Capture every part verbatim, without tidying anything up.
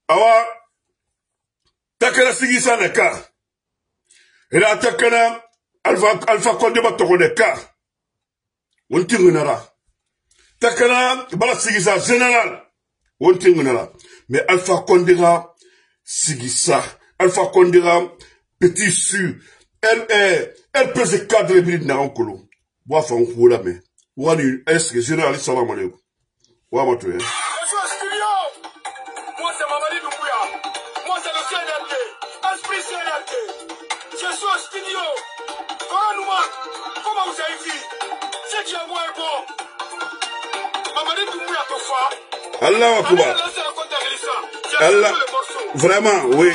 awa takana sigisa neka ila takana alfa alfa konde batoko neka wonti ngunara takana bala sigisa général wonti ngunara mais alfa konde ga sigisa alfa konde ga petit su elle est elle peut se cadre bride na onkolo bo fa nkula me wani est-ce que général salam alaikum wa mato ya je suis au studio. Comment comment vous avez vu? C'est qui a moi est bon. Mamadi Doumbouya Tofa. Allah Akbar. Allah. Vraiment, oui.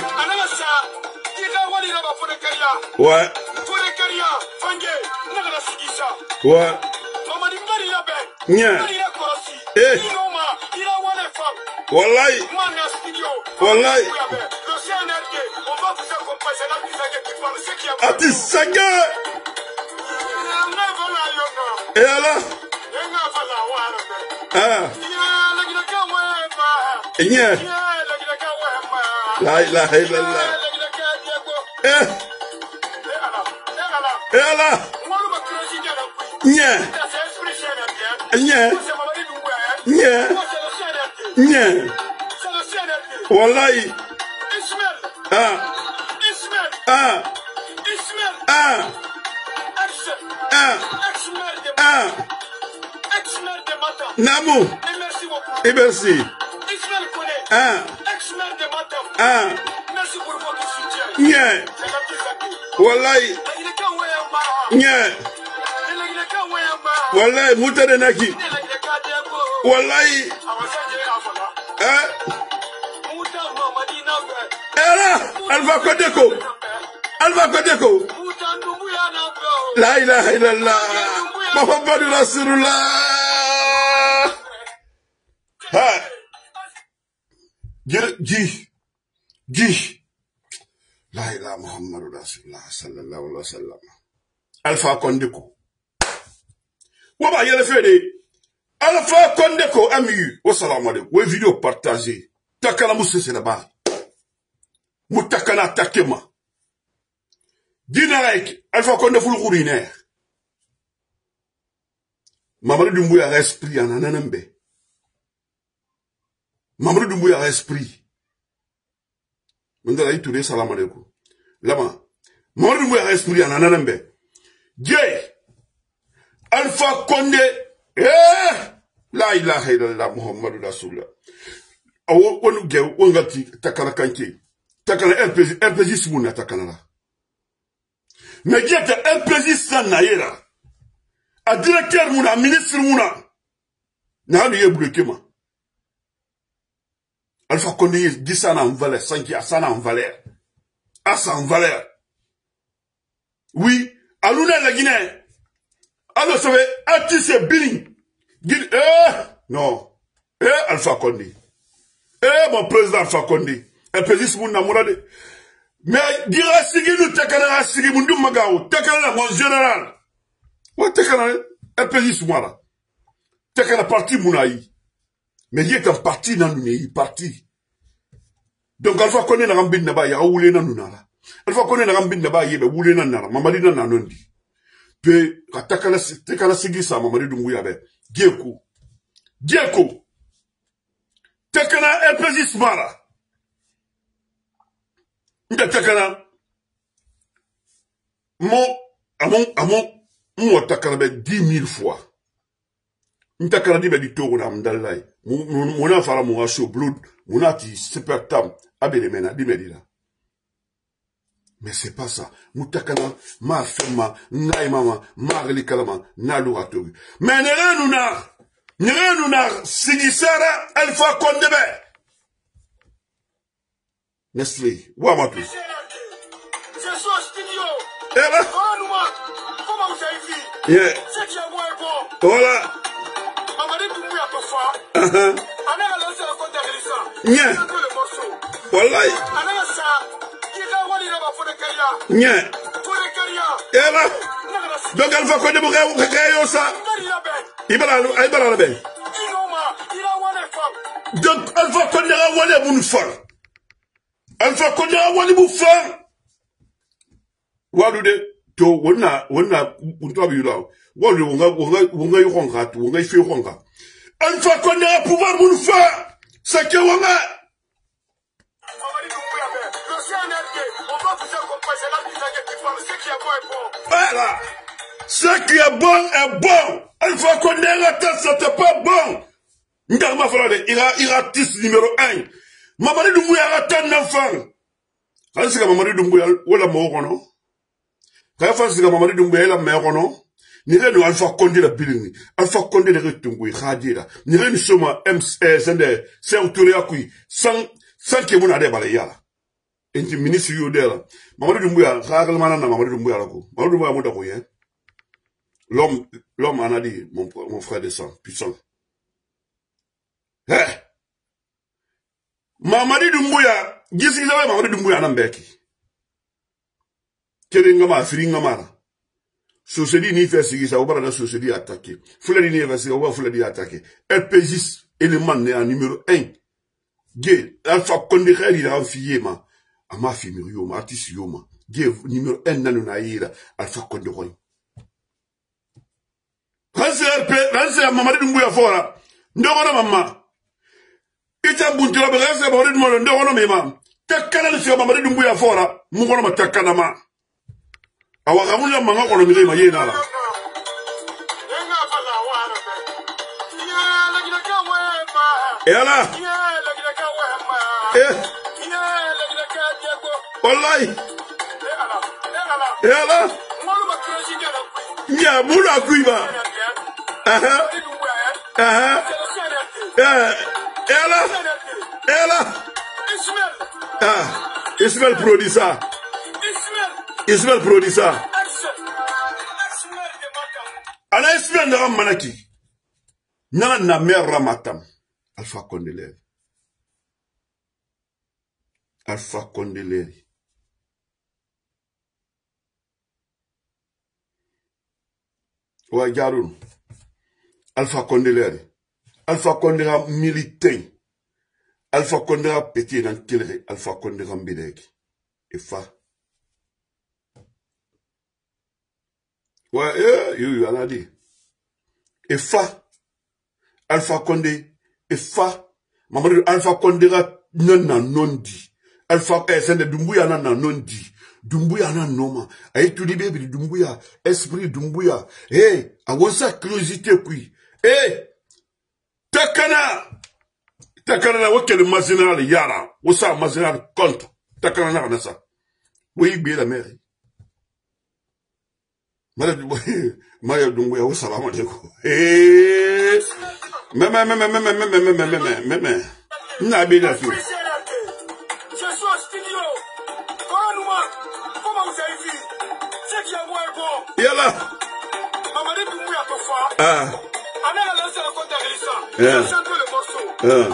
Ouais. Ouais. Nya. Eh. Wallahi. Wallahi. Ati Saga. Et alors? Ah. Nya. La ilaha illallah. Eh. Et alors? Nya. Nya. Nya. Nya. Wallahi. Ah. Ah. Ah. Ah. Ah. Ex-maire de Matam. Namou. Et merci beaucoup. Et merci. Ismaël Koné. Ah. Ex-maire de Matam. Ah. Merci pour votre soutien. Nya. Wallahi. Nya. Wallahi mutade naki. Wallahi. Ah. Era Alpha Kodeko. Alpha Kodeko. La ilaha illallah. Muhammadur Rasulullah. Ha. Ji. Ji. La ilaha Muhammadur Rasulullah sallallahu alaihi wasallam. Alpha Kodeko. Waba yele fede. Alpha Kodeko ami. Wassalamu alaikum. Wa vidéo partagée. Takala mousse c'est là-bas. Moutakana takema. Dinaik, Alpha Condé ful kouriner. Mamadou Doumbouya a esprit en ananembe. Mamadou Doumbouya a esprit. Mandala itouré salam alaikum. Lama. Mamadou Doumbouya a esprit en ananembe. Dieu. Alpha Condé. Eh. La ilaha illallah Muhammadur Rasulullah. Awo wonu gew wongati takala kanke. Takala R P G simuna takala la. Mais qui est un président naïra, un directeur mouna, un ministre mouna, n'a rien bloqué moi. Alpha Condé dit ça en valeur, cinq à ça en valeur, à ça en valeur. Oui, à l'una la Guinée, alors ça veut attiser Billing. Eh, non, eh, Alpha Condé, eh, mon président Alpha Condé, un président mouna mourade. Mais dira sigi nous takana sigi mundu magao takana mon général wa takana un pays soumara takana parti munayi mais il est un parti dans nous parti donc Alpha Condé na gambin na ba ya wule na nunala Alpha Condé na gambin na ba yebe wule na nara mamadi na nanondi pe takana takana sigi sa mamadi Doumbouya be dieko dieko takana un pays soumara Ntakana mon amon amon mon takana be dix mille fois. Ntakana di be di togo na mdalai. Mon a fara mon aso blood, mon a ti super tam abele mena di medina. Mais c'est pas ça. Mutakana ma fema ngai mama magli kalama na lugatogi. Mais ne nous na ne nous na sigisara Alpha Condé be. Nestlé, où am I? Je suis au studio. Et là? Comment vous avez vu? Yeah. C'est qui a moi est bon. Voilà. Mamadi Doumbouya Tofa. Uh-huh. On a lancé le compte d'Arissa. Yeah. C'est le morceau. Wallahi. On a ça. Qui a wali là-bas pour le carrière. Yeah. Pour le carrière. Et là? Donc Alpha Condé vous créez ça? Il va là, il va là, ben. Il a wali femme. Donc Alpha Condé a wali une femme. Alpha Condé a wani bufa. Walu de to wona wona unto bi law. Walu wonga wonga wonga yonga tu wonga ife yonga. Alpha Condé a pouvoir mun fa. Sake wonga. Voilà. Ce qui est bon est bon. Alpha Condé c'était pas bon. Ndama frère, il a il a tis numéro un. Mamadi Doumbouya a tant d'enfants. Quand c'est que Mamadi Doumbouya wala mo kono. Quand c'est que Mamadi Doumbouya la mère kono. Ni re Alpha Condé la bilingi. Alpha Condé de retungui khadira. Ni re ni soma M sende Sertouré akui sans sans que mon ade balaya. Enti ministre yodela. Mamadi Doumbouya khagal manana Mamadi Doumbouya la ko. Mamadi Doumbouya mo dako yen. L'homme l'homme en a dit mon mon frère de sang puissant. Eh Mamadi Doumbouya, gisi zawe Mamadi Doumbouya na mbeki. Kere ngama firi ngama. Société ni fait sigisa obara na société attaqué. Fulani ni fait sigisa obara fulani attaqué. L P J élément né en numéro un. Gé Alpha Condé il a enfié ma ama fimi yo ma artiste yo ma. Gé numéro un nanu na yira Alpha Condé roy. Ranse R P ranse Mamadi Doumbouya fora. Ndoko na mama. Ita buntira be gase ba ridmo ndo wono mema takana ni fioma Mamadi Doumbouya fora mu gono ma takana ma awa gamulla manga kono mi ma yena la yala eh wallahi yala ya mula kuiba aha aha eh Ela, ela, ah, Ismaël produit ça. Ismaël produit ça. Ana Ismaël n'a manaki. N'a na mère ramatam. Alpha Condé lève. Alpha Condé lève. Ouais, Garoun. Alpha Condé lève. Alpha Condé a milité. Alpha Condé a pété dans le Alpha Condé a mbidek. Et fa. Ouais, eh, you, you, on a dit. Et fa. Alpha Condé. Et fa. Maman, Alpha Condé a non, non, non dit. Alpha, eh, c'est de Doumbouya non, non dit. Doumbouya non, non, aïe, tout dit, baby, Doumbouya. Esprit Doumbouya. Eh, a wonsa curiosité, puis. Eh, Takana Takana na wakele mazinal yara Wasa mazinal contre Takana na nasa Oui bi la mère Mala Maya Doumbouya wa salam alaikum Eh Meme meme meme meme meme meme meme meme Na bi la fi Je suis au studio Comment Comment vous avez vu C'est qui a moi bon Yala Mamadi Doumbouya tofa Ah Yeah. Yeah.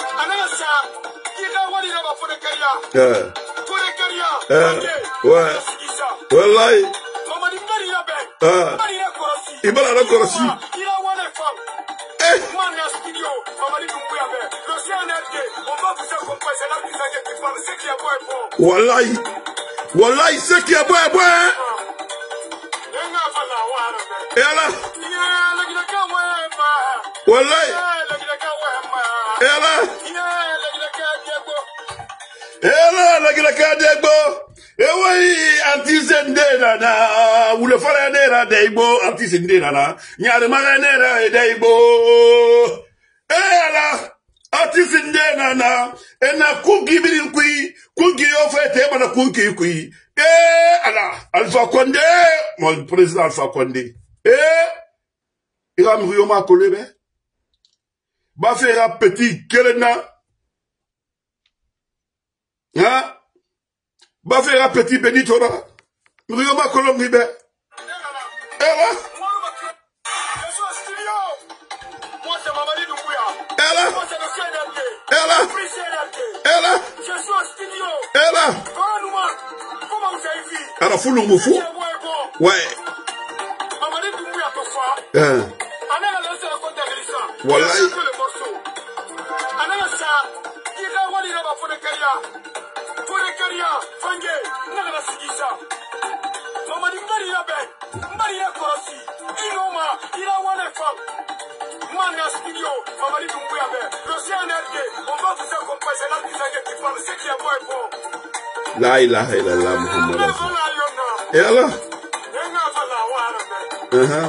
Yeah. Yeah. Ouais. Wallahi. Ah. Ibala la korosi. Eh. Wallahi. Wallahi, c'est qui est bon, bon. Et là. Wallahi. Ela. Ela la gila kadego. Ewe antisende na na wule fara nera deibo antisende na na nyare mara nera deibo. Ela antisende na na ena kugi biri kui kugi ofete bana kugi kui. Eh ala Alpha Condé mon président Alpha Condé. Eh il a mûri ma kolebe. Va faire un petit Kelena. Hein? Va faire un petit Benitora. Rioma Colombibe. Elle Elle Elle Elle Elle Elle a foulé mon fou. Ouais. Hein? Wallahi. Fore Karia, Fange, Nagara Sigisa. Mamadi Mbari Yabe, Mbari Yakorosi, Inoma, Irawane Fam. Manga Studio, Mamadi Dumbuyabe, l'Océan R D, on va vous accompagner là, vous avez qui parle, c'est qui est bon et bon. La ilaha illallah Muhammad. Et alors? Uh-huh.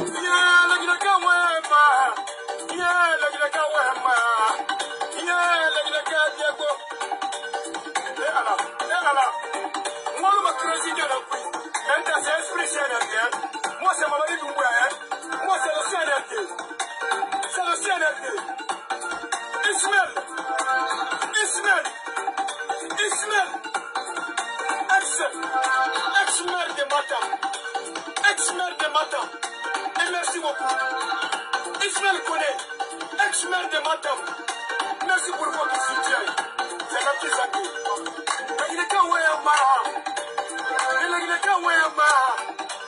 Moi c'est Mamadi Doumbouya, moi c'est le C N R D. C'est le C N R D. Ismaël, Ismaël, Ismaël, ex, ex-maire de Matam, ex-maire de Matam. Et merci beaucoup. Ismaël connaît, ex-maire de Matam. Merci pour votre soutien. C'est la petite Zaki. Il est quand ouais, Mara. Il est quand ouais, Mara.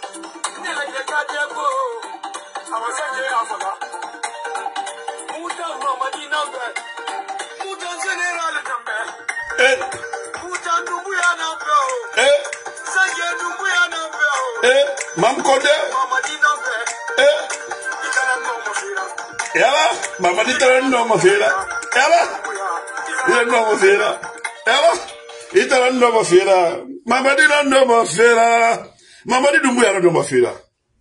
Eh, eh, eh, Mam Kode, eh, et alors, Mamadi Tarano Mafera, et alors, il est non Mafera, et alors, il est un non Mafera, Mamadi non Mafera, Mamadi Doumbouya non Mafera.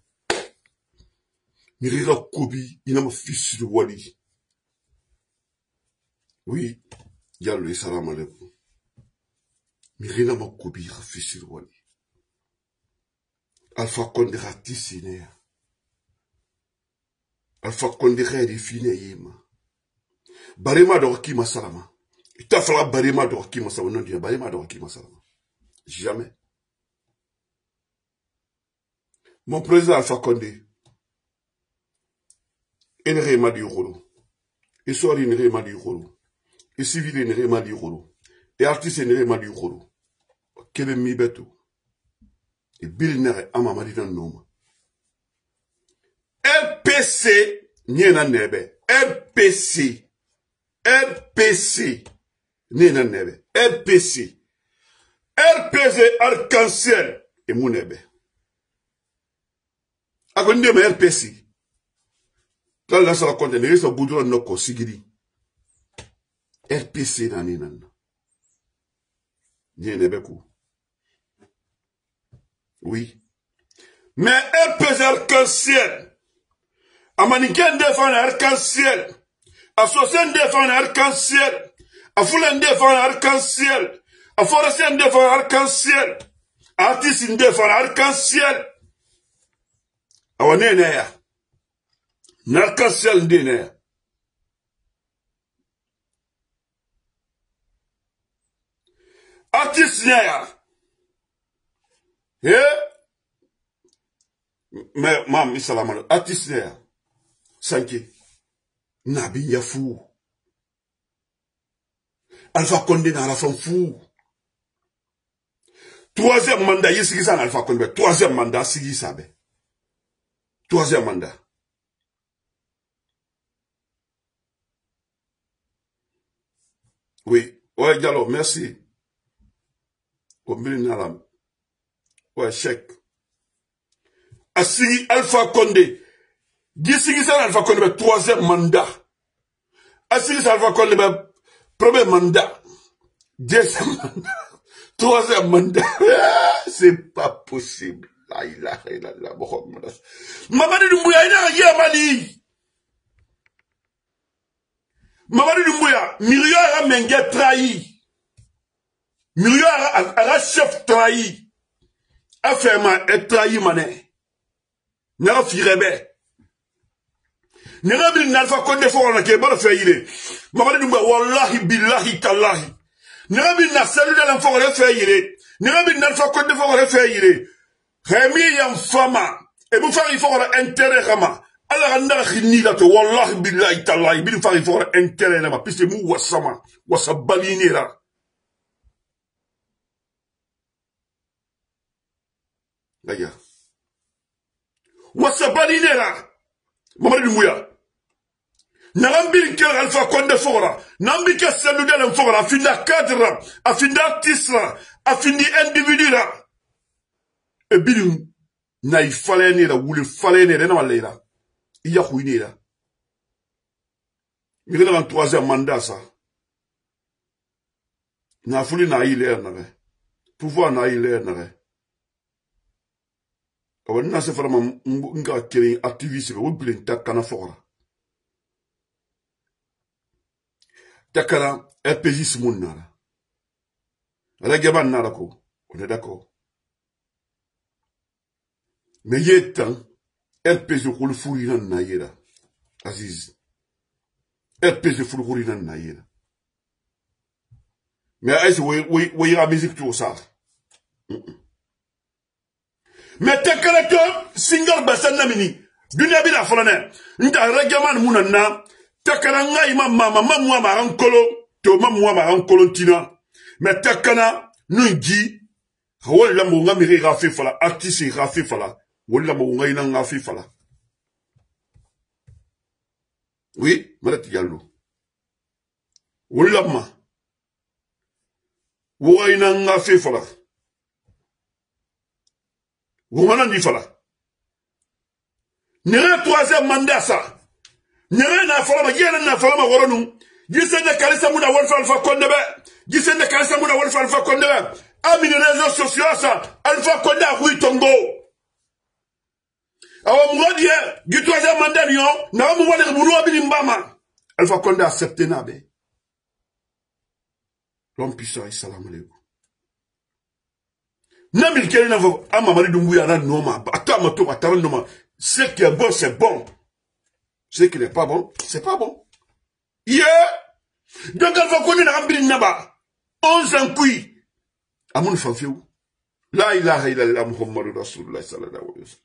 Mirira Kobi, il a mon fils de Wali. Oui, Yallo, salam alaikum. Mirina ma Kobi, il a fils de Wali. Alpha Condé ratissine. Alpha Condé redefine yema. Barema d'orki ma salama. Il t'a fallu barema d'orki ma salama. Non, dis barema d'orki ma salama. Jamais. Mon président Alpha Condé. Il n'y a pas de rôle. Il sort il n'y a pas de rôle. Il civil il n'y a pas de rôle. Et artiste il n'y a pas de rôle. Quel est mi beto? Et Bill n'aurait pas mamadi dans nom. R P C n'y en a nebe. R P C. R P C n'y en a nebe. R P C. R P C arc-en-ciel et mon nebe. A quoi n'est R P C? Quand la sala compte, les gens boudront nos consigri. R P C nani nan. N'y en a pas. Oui. Mais R P C arc-en-ciel. Amaniken défend arc-en-ciel. Associé défend arc-en-ciel. Afoulen défend arc-en-ciel. Aforestien défend arc-en-ciel. Artiste défend arc-en-ciel. Awane ya. Narc-en-ciel dine. Artiste ya. Eh? Mais, mam, salam alaikum. Artiste ya. Sanki. Nabi ya fou. Alpha Condé na la femme fou. Troisième mandat, il y a Alpha Condé. Troisième mandat, il y a Troisième mandat. Oui. Ouais, Diallo, merci. Combien de ouais, chèque. Assis Alpha Condé. D'ici Alpha Condé, troisième mandat. Assis Alpha Condé, premier mandat. Deuxième mandat. Troisième mandat. C'est pas possible. La ilaha illallah Muhammad. Mamadi Doumbouya, il a rien mali. Mamadi Doumbouya, Myriam a mengue trahi. Myriam a chef trahi. A fait ma trahi mané. N'a firebe. N'a bil n'alfa Condé fo on a ke bala fayile. Mamadi Doumbouya wallahi billahi tallahi. N'a bil na salu de l'enfant on a fayile. N'a bil n'alfa Condé fo on a fayile. Rémi yam fama. Et vous faire il faut intérêt rama. Allah randa khini la to wallahi billahi tallahi bil faire il faut intérêt rama puisque mu wasama wasabalinira. Gaya. Wasabalinira. Mamadi Doumbouya. Narambi kel Alpha Condé fora. Nambi ke seludel fora. Afinda cadre. Afinda artiste. Afindi individu la. E bilim. Na i falene la. Wuli falene la. Na malera. Iya kouine la. Mi gana en troisième mandat ça. Na fouli na il er nare. Pouvoir na il er nare. Awan na se fara nga kiri activiste be wubile takana fora. Takana R P J Simoun nara. Regaban nara ko. On est d'accord. Mais yé tan R P J koul fouri nan na yera. Aziz. R P J fouri fouri nan na yera. Mais est-ce que vous la musique tout ça? Mais t'es que single bassin namini. Dunia bila folane. Nta regaman munana. T'es que nga ima mama mamwa marankolo. To mamwa marankolo tina. Mais t'es que na nungi. Wala mo nga miri rafi fala. Artiste rafi fala. Wala mo nga ina nga fi fala. Oui, malati yallo. Wala ma. Wouaina nga fait fala. Wouana ni fala. Nere troisième mandat ça. Nere na fala ma yena na fala ma woronu. Gise de kalisa muna wolfa alfa kondebe. Gise de kalisa muna wolfa alfa kondebe. Ami les réseaux sociaux ça. Alpha Condé a hui tongo. Awa mwadi du troisième mandat nyon. Na wamu wale munu wabini mbama. Alpha Condé a accepté nabe. L'homme puissant, salam alaikum. Namil Keli n'a pas Mamadi Doumbouya n'a noma. Attends, ma tour, attends, noma. Ce qui est bon, c'est bon. Ce qui n'est pas bon, c'est pas bon. Yeah! Donc, Alpha Condé n'a pas naba. Onze ans puis. Amoun Fanfiou. La ilaha illallah Muhammadu Rasulullah sallallahu alayhi wa sallam.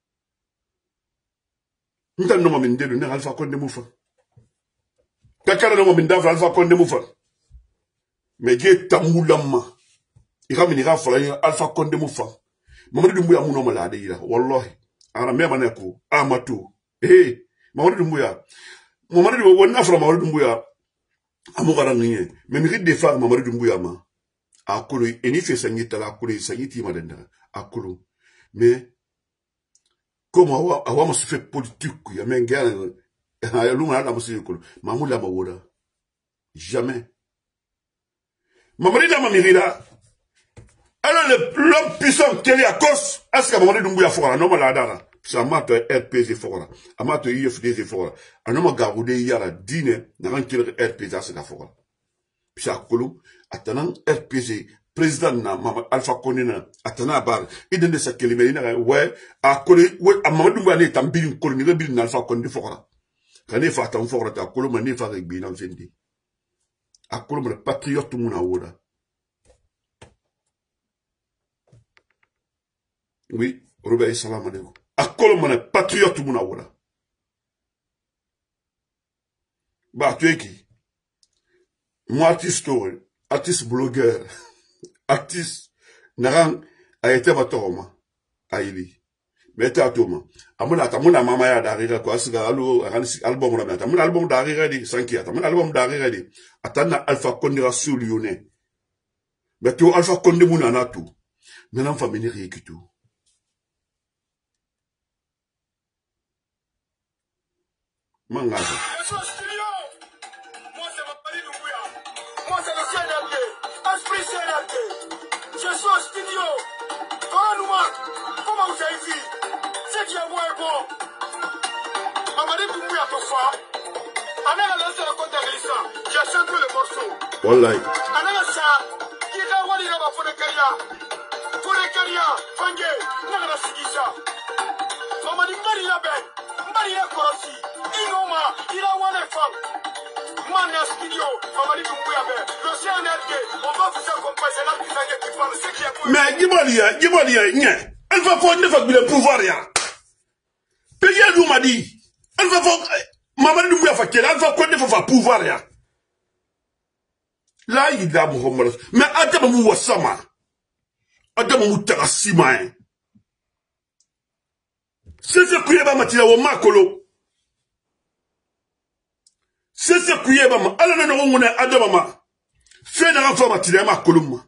N'ta noma mindelu n'a Alpha Condé moufa. Kakara noma mindav Alpha Condé moufa. Mais Dieu tamoulama. Il ramène il rafale Alpha Condé moufa. Mamadi Doumbouya mouno malade ira. Wallahi. Ara même aneko. Amatu. Eh. Mamadi Doumbouya. Mamadi Doumbouya. Wana fala Mamadi Doumbouya. Amogara nye. Mais mérite des femmes Mamadi Doumbouya ma. Akolo. Eni fait sangita la akolo. Sangiti madenda. Akolo. Mais. Comme awa awa ma se fait politique. Ya mengere. Ya luma na masi yukolo. Mamoula mawoda. Jamais. Mamadi Dama Mirida. Alors l'homme puissant qui est à cause, est-ce que Mamadi Doumbouya fera un homme à la dara? C'est un matin R P G fera. Un matin I F D G fera. Un homme à garoudé yara dîner, n'a rien qu'il R P G à ce gars fera. Puis à Kolo, attendant R P G, président na Alpha Condé na, attendant à bar, il donne sa kélimé, ouais, à Kolo, ouais, à Mamadi Doumbouya n'est en bilin Kolo, n'est bilin Alpha Condé fera. Quand il fait un fort à Kolo, mais il fait avec bilin vendi. À Kolo, le patriote tout le monde a ouda. Oui, Robert salam alaikum. A kolomane patriote muna wala. Bah, tu es qui? Moi, artiste, artiste blogueur, artiste, naran, a été batoma, a ili. Mais t'es à toi, amuna, tamuna mama ya d'arrière, quoi, c'est allo, album, la merde, mon album d'arrière, dit, cinquième, mon album d'arrière, dit, attends, Alpha Condé sur lyonnais. Mais tu Alpha Condé muna na tout. Maintenant, famille, rien que tout. Mangaza. Moi c'est Mamadi Doumbouya. Moi c'est le C N R D. Esprit C N R D. Je suis au studio. Comment comment vous avez vu? C'est qui est moi et bon. Mamadi Doumbouya pour ça. Anna a lancé le compte d'Agrissa. J'ai chanté le morceau. Wallahi. Anna a ça. Qui est wali là pour le carrière. Pour le carrière. Fangé. N'a pas sigisa. Mamadi Mbari la bête. Mbari la korasi. Inoma, il a one femme. Mania studio, Mamadi Doumbouya, le C N R D, on va vous accompagner là, vous allez qui parle, c'est qui est pour. Mais Gibalia, Gibalia, nye. Elle va faire neuf le pouvoir, ya. Payé nous m'a dit. Elle va faire, Mamadi Doumbouya fait qu'elle va faire neuf pouvoir, ya. Là, il a Mohamed. Mais Adam Mou Wassama. Adam Mou Tarasima. C'est ce qui est ma matina ou ma colo. C'est ce qui est maman. Alors nous n'avons pas de maman. Fais une renfort matinée ma column.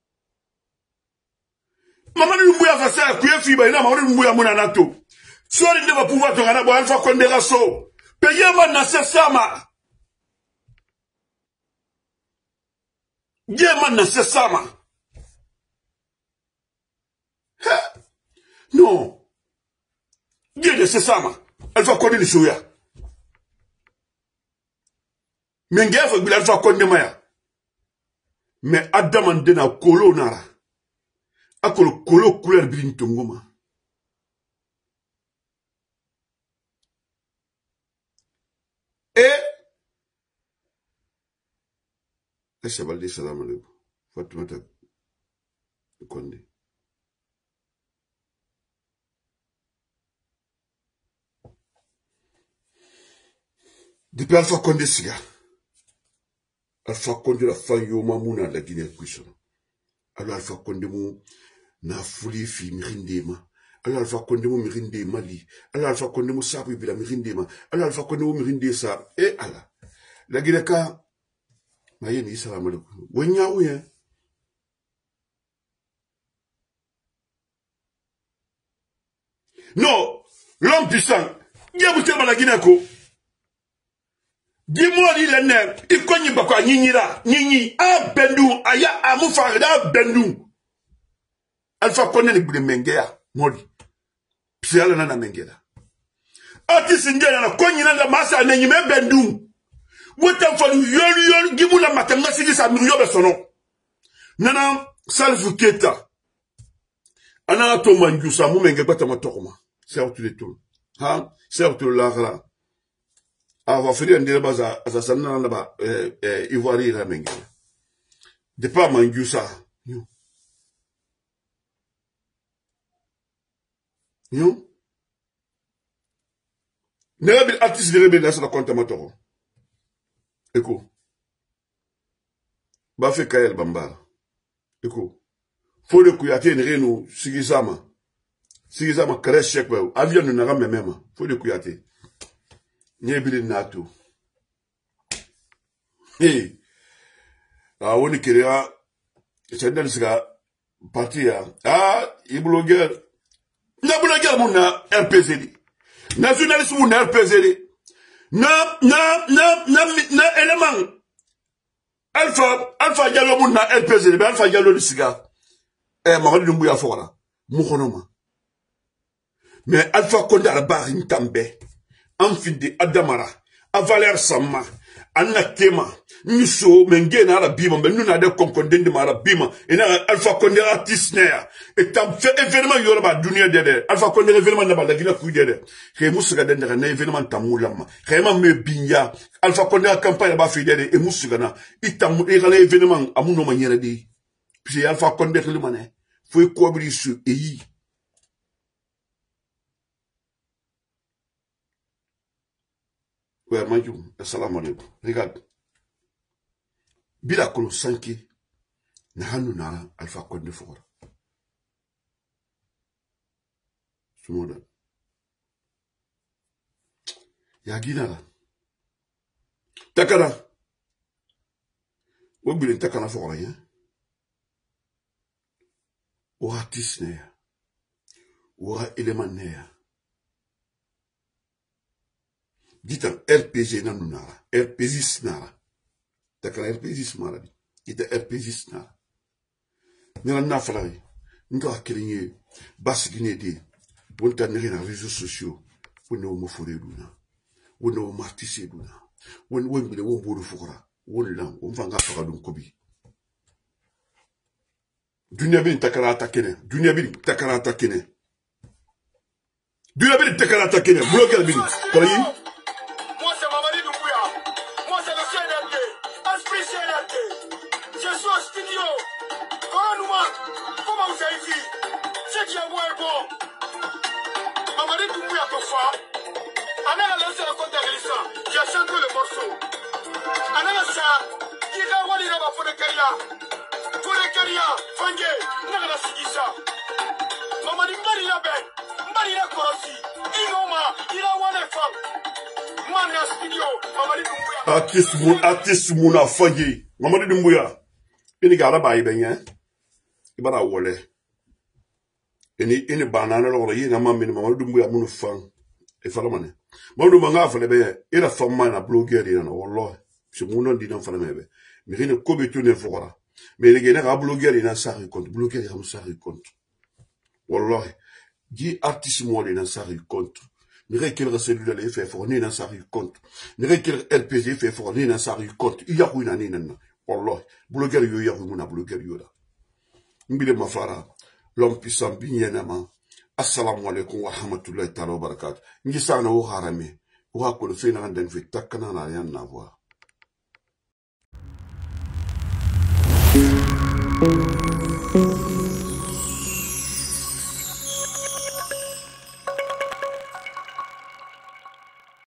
Maman nous bouilla face à qui est fibre. Maman nous bouilla mon anato. Soit il ne va pouvoir te rendre à Alpha Condé Rasso. Payez ma nassama. Dieu ma nassama. Non. Dieu de Sessama. Alpha Condé le souya. Mais il faut que Alpha Condé maya. Mais Adam and Dena Kolo Nara. Akolo Kolo couleur Bintungoma. Et. Et c'est Valdi Salam alaikum. Fatoumata Condé. Depuis Alpha Condé Siga. Alpha Condé la fin yoma mouna la Guinée Cuisson. Alors Alpha Condé mou na fouli fi mirindema. Alors Alpha Condé mou mirinde Mali. Alors Alpha Condé mou sabi bila mirindema. Alors Alpha Condé mou mirinde sa. Et ala. La Guinée ka. Maye ni salam alaikum. Wenya ouye. Non. L'homme puissant. Diabouté ma la Guinée ko. Dis-moi, il est né, il connaît pas quoi, ni là, ni ni, ah, bendou, aya, amou farida, bendou. Alpha connaît les boules mengea, moli. Puis elle n'a mengea. Ati singe na konyi na la masa na nyime bendou. Wotan fa yol yol, gibu la matanga sigi sa muriyo be sono. Nana, salfu keta. Ana to manju sa mu menge bata matokoma. C'est où tu les tournes. Hein? C'est où tu l'as. Ah, va faire un débat à sa sanna là-bas, ivoiri la mengue. De pas manger ça. Non. Non. N'avez pas artiste de rebelle sur la compte amateur. Écoute. Ba fait Kael Bambara. Écoute. Faut le couillater une reine Sigizama. Sigizama crèche chèque. Avion ne n'a pas même. Faut le couillater. Nyebili nato. Hey. Ah, on est kéréa. C'est dans ce parti. Ah, il blogueur. Na blogueur mon R P Z D. Nationaliste mon R P Z D. Na, na, na, na, na, élément. Alpha, Alpha Diallo mon R P Z D. Alpha Diallo le cigare. Eh, ma rue de Mbouya Fora. Moukonoma. Mais Alpha Condé à la barre, une també. Enfide Adamara, a Valère Sama, Anna Tema, Nusso, Mengena la Bima, mais nous n'avons pas de Mara Bima, et n'a Alpha Condé artiste et t'as fait événement Yoruba, Dunia Dede, Alpha Condé événement n'a pas la Guinée Couidere, Rémoussaga d'un événement Tamoulama, Réman me Binya, Alpha Condé a campagne à Fidèle et Moussugana, il t'a mou événement à mon manière de. Puis Alpha Condé le mané, faut couvrir ce pays. Ouais, Manjou, assalamu alaikum. Regarde. Bila kolo sanki, na hanu na Alpha Condé fora. Sumoda. Ya gina la. Takana. Wobile takana fora ya. Wa artiste ne ya. Wa élément ne ya. Dites R P G nan nara, R P G nara. Takala R P G mara bi. Dites R P G nara. Nana na falaye. Nka akilinye basigine de. Bonta nere na réseaux sociaux. Wone wo mofore duna. Wone wo martise duna. Wone wo mbele wo bodu fukura. Wone lan wo mfanga faka dun kobi. Dunia bin takala atakene. Dunia bin takala atakene. Dunia bin takala atakene. Bloquer bin. Koyi. Mana artiste moun artiste moun a failli Mamadou Doumbouya ini gara bayi benye ibara wole ini ini banana lo yi na mamini Mamadou Doumbouya munu fan e fala mane Mamadou manga fale be ira famma na blogger ina wallahi si munon dina fala mebe mi rene ko be tune fora mais les gars ga blogger ina sari compte blogger ya sari compte wallahi di artiste mo ina sari compte ni rekel cellule le fait fournir dans sa rue compte ni rekel L P G fait fournir dans sa rue compte il y a une année nan wallahi blogger yo ya mu na blogger yo da mbile mafara l'homme puissant binyenama assalamu alaikum wa rahmatullahi ta'ala wa barakatuh ngi sana wo harame wa ko le fena ndan fi takana na yan na voir